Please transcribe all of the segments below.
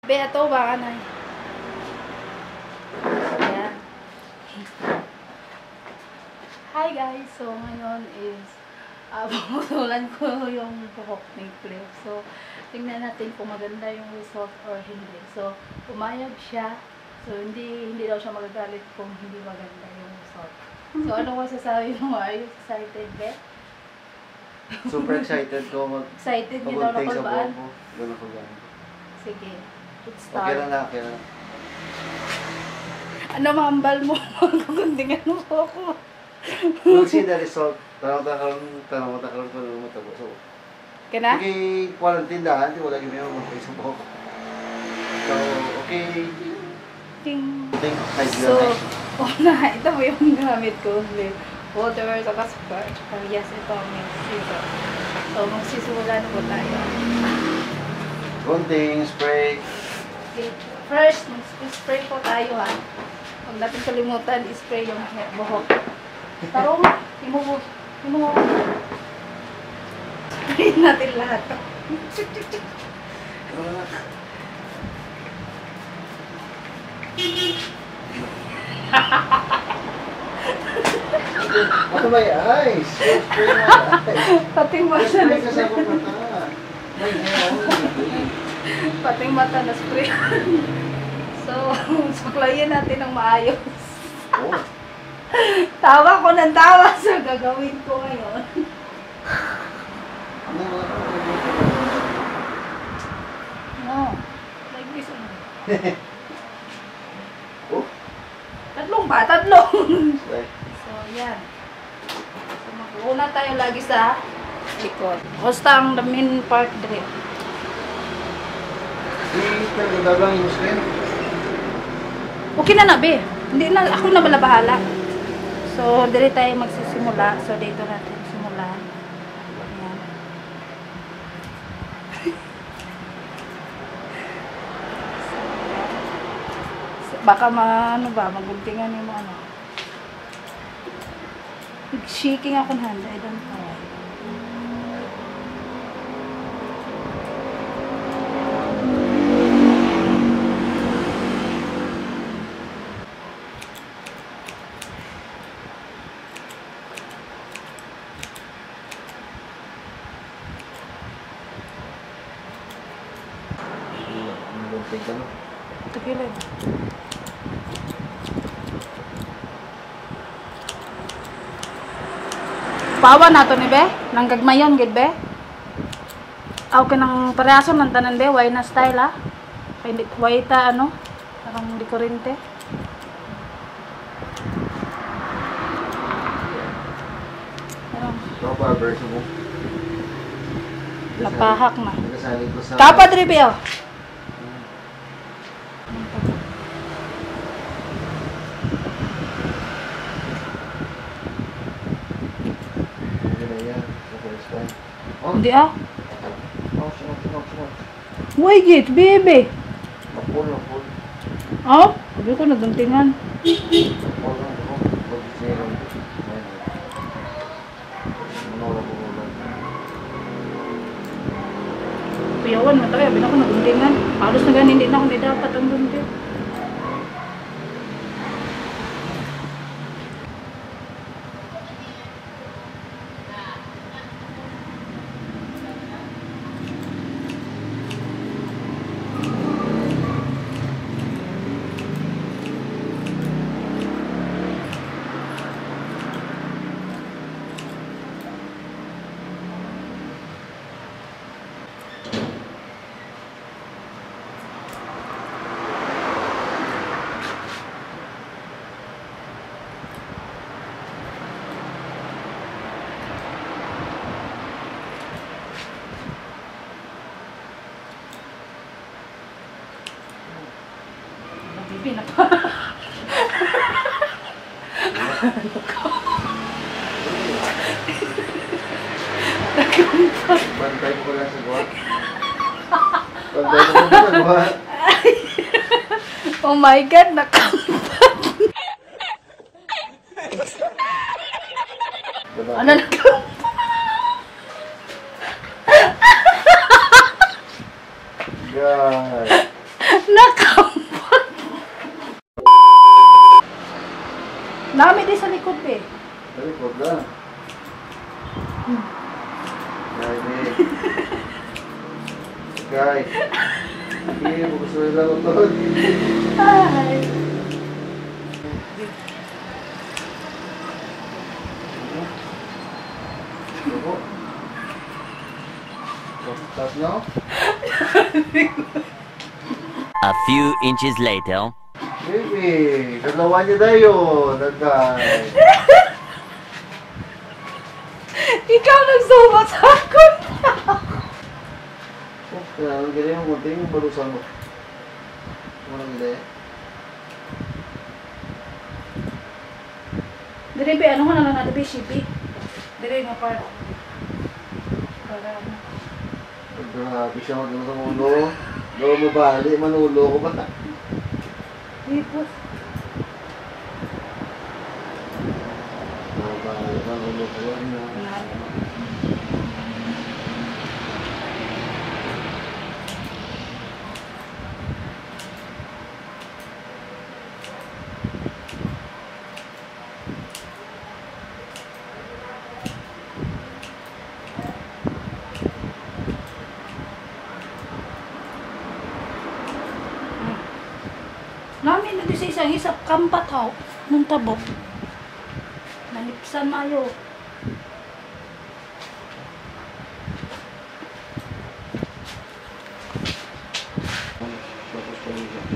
Be, ito ba ka na? Ayan. Hi guys! So, ngayon is pumutulan ko yung buhok ni Cliff. So, tingnan natin kung maganda yung result or hindi. So, pumayag siya. So, hindi daw siya magagalit kung hindi maganda yung result. So, ano masasabi mo? Are you excited, Be? Super excited ko Excited niyo daw na kulbaan? Doon ako ba? Sige. Let's start. Okay lang na, okay lang. Ano mahambal mo? Magkukundingan mo ako. We'll see the result. Tanong mo ko nung matabo. So, Kena? okay, kuha ng tindahan, hindi ko lagi may mga sa buhok. So, okay. Ting. So, Ito mo yung gamit ko. Water, saka sugar, saka yes, ito ang scissor. So, magsisimula na po tayo. Gunting, spray. Okay. First, mag-spray po tayo ha. Huwag natin kalimutan, i-spray yung buhok. Tarong, himuhok. Spray natin lahat. Ano ba yung eyes? Spray mo yung eyes. Pating mata na Spray ka sa mata. Pating mata na spray. So, suklayin natin ng maayos. Oh. Tawa ko ng tawa sa gagawin ko ngayon. No. Like this one. Oh. Tatlong ba? Tatlong. Right. So, yan. So, mag-una tayo lagi sa likod. Basta ang the main part dire. Hindi talaga yung skin. Okay na na, be. Hindi na, ako na bala bahala. So, dire tayo magsisimula. So, dito natin simula. Ayan. So, baka ano ba, maguntingan yung ano. Shaking ako ng hand. I don't know. Ito kilid. Pawa na to ni be? Nang gagmayon gid be? Okay nang parehason ng tanan be, why na style ha? Hindi why ta ano? Parang di kurente. Ito pa version mo. Napahak na. Nagkasali ko sa... Kapa diri be oh. Hindi ah. Why git, baby? Napul. Oh, sabi ko naguntingan. Piyawan na tayo, sabi na ko naguntingan. Halos na ganun, hindi na ako hindi dapat ang gunting. Pinapa. Bantay ko lang sa buhat. Bantay ko lang sa buhat. Oh my God, nakampat. Ano nakampat? God. Nakampat! Nami di sa likod, be. Ay, huwag na. Guys, eh. Guys. Hindi, magkasulit lang ito. Ay. Ako. Tapos nyo? A few inches later. Baby, dalawa niya tayo. Nagkay. Ikaw nagsubat sa akin. Oh, kaya ang ganyan yung kunting balusan mo. Walang hindi. Dire, be, ano nga na lang natin, be, shippy. Dire nga para. Para ano. Grabe siya magano sa ulo. Daw mabali, manulo ko ba? Hipos. Mabali, manulo ko ba? Namin na di sa isang isap kampat ho. Nung tabok. Nalipsan mayo. Tapos pa rin siya.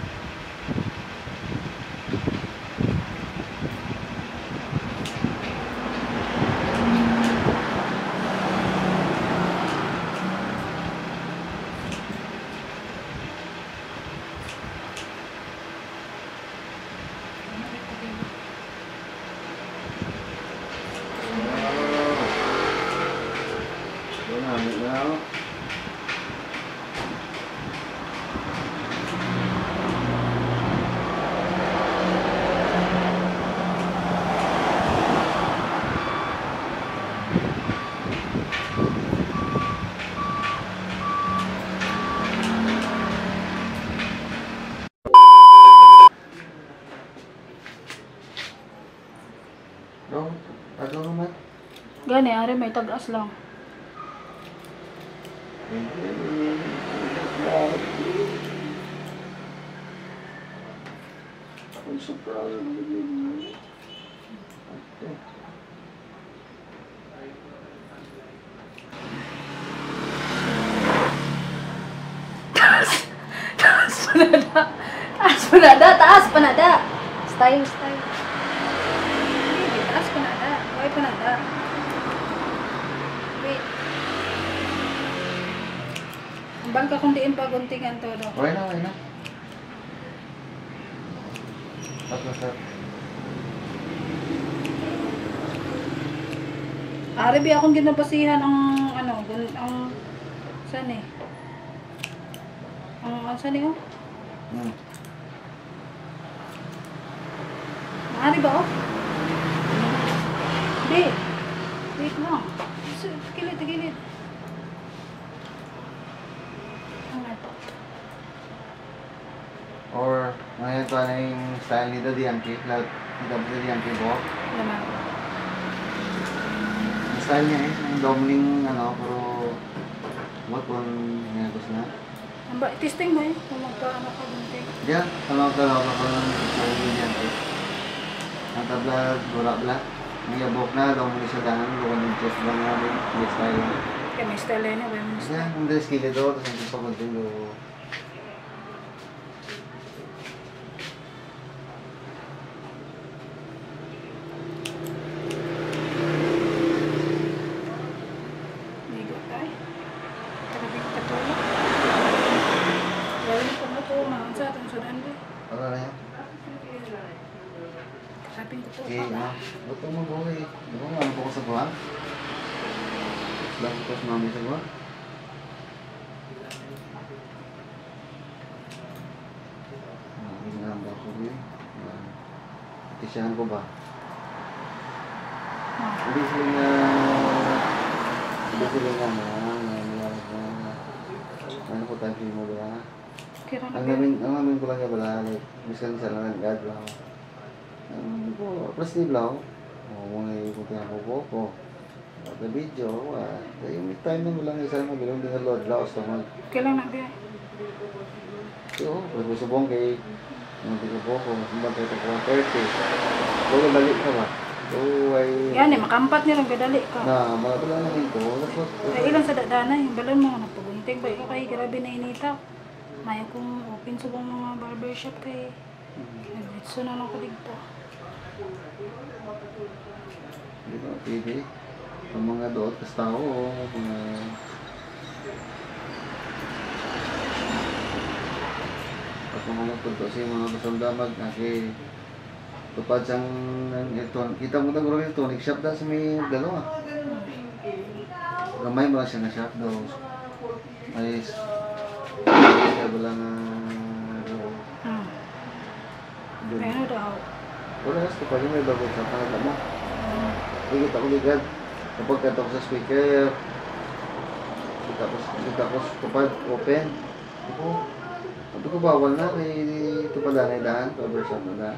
Ginamit na ako. No? Ano naman? Gani, ari may tagas lang. I'm so proud of you. Okay. Taas panada. Taas panada. Taas panada. Style, style. Hindi, taas panada. Why panada? Wait. Ambal ka kung diin pa guntingan to, no? Okay na, okay na. Tapos na. Arabi akong ginabasihan ang ano, ang saan eh? Ang saan eh, oh? Maaari ba, oh? Hindi. Wait lang. Gilid, gilid. Ano ito? Or, ngayon ito na yung style ni Daddy Yankee. Lahat ni Daddy Yankee po. Naman. Ang style niya eh. Yung doubling, ano, pero... What one nga gusto na? Testing mo eh. Kung magkaano ka gunting. Yeah, tanaw-tanaw ka pa ng style ni Yankee. Ang tabla, gura-bla. May abok na, doubling siya daan. Bukod ng chest lang nga rin. May style lang. Kaya may style yun eh. May style. Yeah, hindi skillet daw. Tapos hindi pa gunting do. Ligo tayo. Karabing katulog. Gawin ko mo ito. Mahang sa atong sudan ba? Ano na yan? Karabing katulog. Okay, na. Luto mo po eh. Di ba ano po ko sa buwan? Lang po sa mami sa buwan. Ginamba ko eh. Tisyahan ko ba? Hindi sila nga... Hindi sila nga na... Ano ko tayo mo ba? Kira na Ang namin ko lang yung wala, like, miskan sa lang nag-adlaw. Plus ni Blau, mga ikutin ako po. Sa video, yung time na mo lang isa na bilong din na load laos naman. Kailan na kaya? So, pag gusto bong kay, hindi ko po, mas tayo ko 30. Kung balik ka ba? So, ay... Yan eh, makampat niya lang gadali ka. Na, mga pala namin ko. Ay ilang sa dadana, yung balon mo, nagpagunting ba ikaw kay grabe na inita. Maya kung open sa bang mga barbershop kay nagditso na lang ko dito. Hindi ba, pwede. Ang mga doot, kas tao, mga... At mga punto siya, mga kasandamag, kasi tupad siyang kita mo na guro yung tonic shop daw sa may dalawa. Gamay mo lang siya na shop daw. Ay, siya ba lang May ano daw? wala na, tupad yung may bago sa pangalan mo. Kita ko ligad. Kapag katok sa speaker, kita ko tupad, open. Ito ko bawal na, may tupad na daan, barbershop na daan.